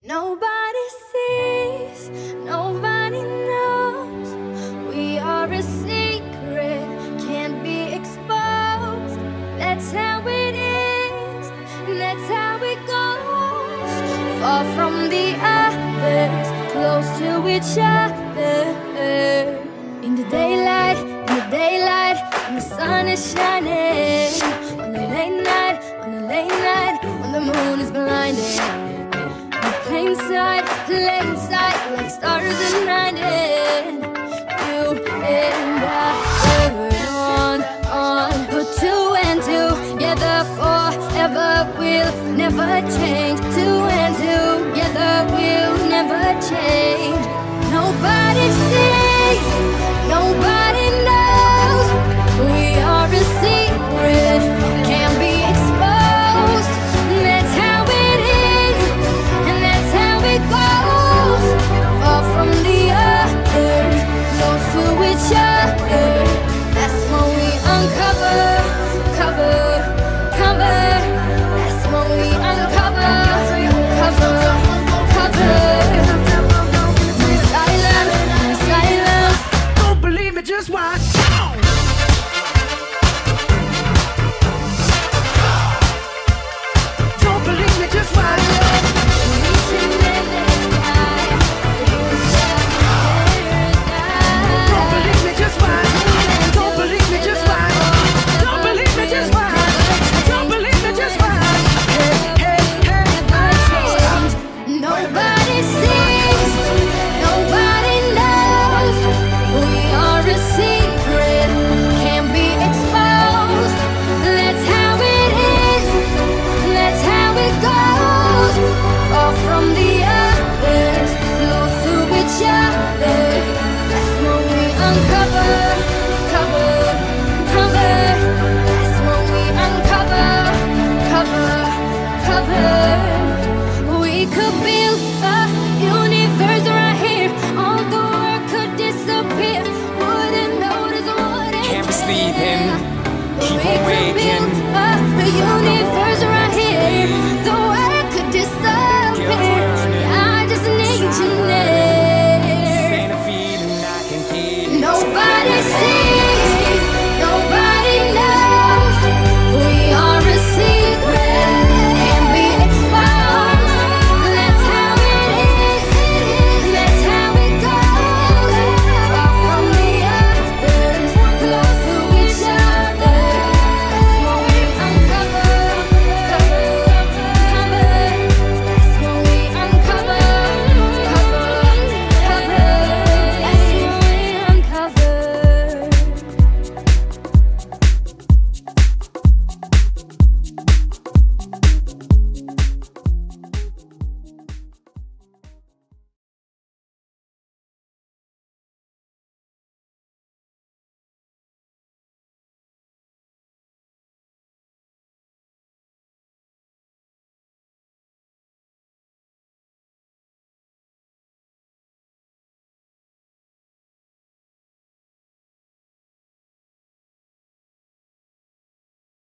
Nobody sees, nobody knows. We are a secret, can't be exposed. That's how it is, and that's how it goes. Far from the others, close to each other. In the daylight, when the sun is shining. On a late night, when the moon is blinding. Plain sight, like stars at night. You and I turn on. Put two and two together forever. We'll never change. Two and two together we'll never change.